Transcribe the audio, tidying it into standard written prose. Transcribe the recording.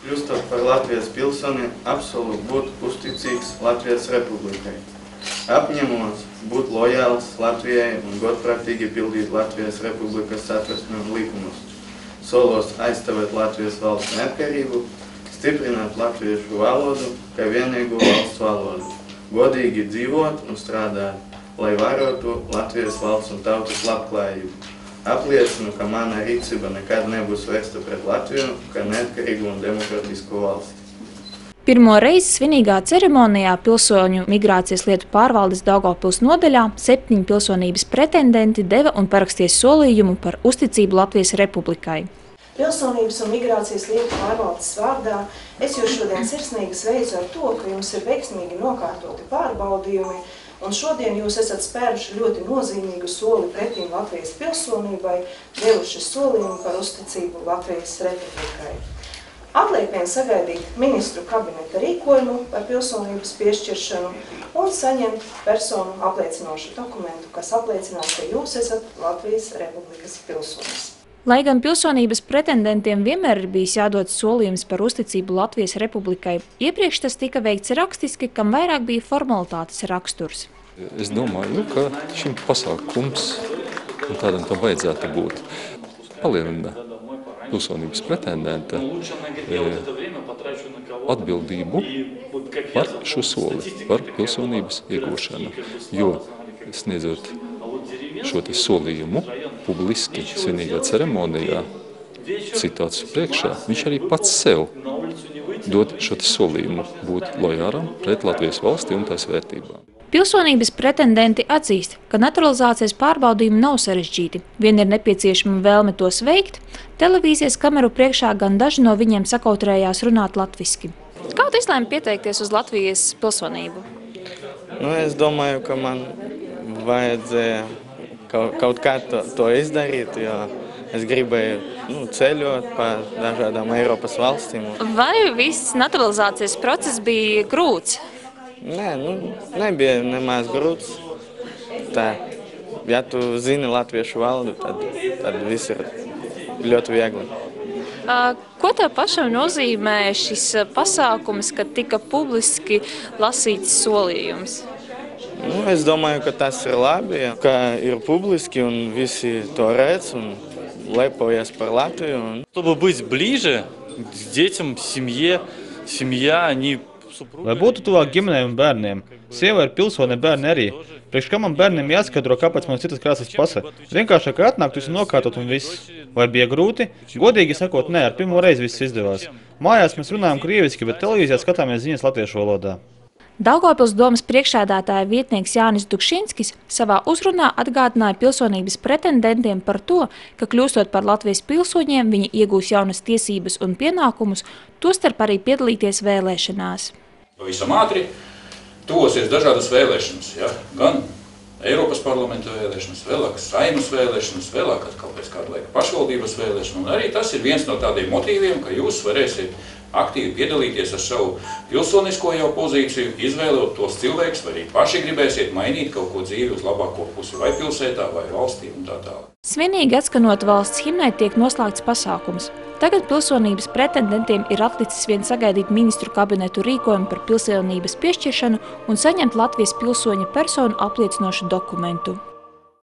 Kļūstot par Latvijas pilsoni, absolūti būt uzticīgs Latvijas Republikai. Apņemos būt lojāls Latvijai un godprātīgi pildīt Latvijas Republikas satversmi un likumus. Solos aizstāvēt Latvijas valsts neatkarību, stiprināt latviešu valodu kā vienīgu valsts valodu, godīgi dzīvot un strādāt, lai varotu Latvijas valsts un tautas labklājību. Apliecinu, ka mana rīcība nekad nebūs vērsta pret Latviju kā neatkarīgu un demokratisku valsti. Pirmo reizi svinīgā ceremonijā Pilsoņu migrācijas lietu pārvaldes Daugavpils nodaļā 7 pilsonības pretendenti deva un paraksties solījumu par uzticību Latvijas Republikai. Pilsonības un migrācijas lietu pārvaldes vārdā es jūs šodien sirsnīgi sveicu ar to, ka jums ir veiksmīgi nokārtoti pārbaudījumi, un šodien jūs esat spēruši ļoti nozīmīgu soli pretīm Latvijas pilsonībai, devuši solījumu par uzticību Latvijas Republikai. Atliek vien sagaidīt ministru kabineta rīkojumu par pilsonības piešķiršanu un saņemt personu apliecinošu dokumentu, kas apliecinās, ka jūs esat Latvijas Republikas pilsonis. Lai gan pilsonības pretendentiem vienmēr ir bijis jādod solījums par uzticību Latvijas Republikai, iepriekš tas tika veikts rakstiski, kam vairāk bija formalitātes raksturs. Es domāju, ka šim pasākums, un tādam tam vajadzētu būt, palielina pilsonības pretendenta atbildību par šo soli, par pilsonības iegūšanu, jo sniedzot šo solījumu publiski svinīgā ceremonijā citāts priekšā, viņš arī pats sev dod šo solījumu būt lojālam pret Latvijas valsti un tās vērtībām. Pilsonības pretendenti atzīst, ka naturalizācijas pārbaudījumi nav sarežģīti. Vien ir nepieciešama vēlme tos veikt. Televīzijas kameru priekšā gan daži no viņiem sakautrējās runāt latviski. Kā tu izlēmi pieteikties uz Latvijas pilsonību? Es domāju, ka man vajadzēja kaut kā to izdarīt, jo es gribēju ceļot pa dažādām Eiropas valstīm. Vai viss naturalizācijas process bija grūts? Nē, nebija nemaz grūts. Ja tu zini latviešu valodu, tad viss ir ļoti viegli. Ko tev pašam nozīmē šis pasākums, kad tika publiski lasīts solījums? Es domāju, ka tas ir labi, ka ir publiski un visi to redz un lepojas par Latviju. Чтобы быть ближе к детям, семья, они... Lai būtu tuvāk ģimenēm un bērniem. Sieva ir pilsone, bērni arī. Priekš kā man bērniem jāskaidro, kāpēc man citas krāsas pase. Vienkāršāk atnākt, visu nokārtot un viss. Vai bija grūti? Godīgi sakot, nē, ar pirmo reizi viss izdevās. Mājās mēs runājam krieviski, bet televīzijā skatāmies ziņas latviešu valodā. Daugavpils domas priekšsēdētāja vietnieks Jānis Dukšinskis savā uzrunā atgādināja pilsonības pretendentiem par to, ka kļūstot par Latvijas pilsoņiem, viņi iegūs jaunas tiesības un pienākumus, tostarp arī piedalīties vēlēšanās. Pavisam ātri tuvosies dažādas vēlēšanas, gan Eiropas parlamenta vēlēšanas, vēlāk Saeimas vēlēšanas, vēlāk atkal pēc kāda laika pašvaldības vēlēšana, un arī tas ir viens no tādiem motīviem, ka jūs varēsiet aktīvi piedalīties ar savu pilsonisko jau pozīciju, izvēlot tos cilvēkus, vai arī paši gribēsiet mainīt kaut ko dzīvi uz labāko pusi, vai pilsētā, vai valstī un tā tālāk. Svinīgi atskanot valsts himnai tiek noslēgts pasākums. Tagad pilsonības pretendentiem ir atlicis vien sagaidīt ministru kabinetu rīkojumu par pilsonības piešķiršanu un saņemt Latvijas pilsoņa personu apliecinošu dokumentu.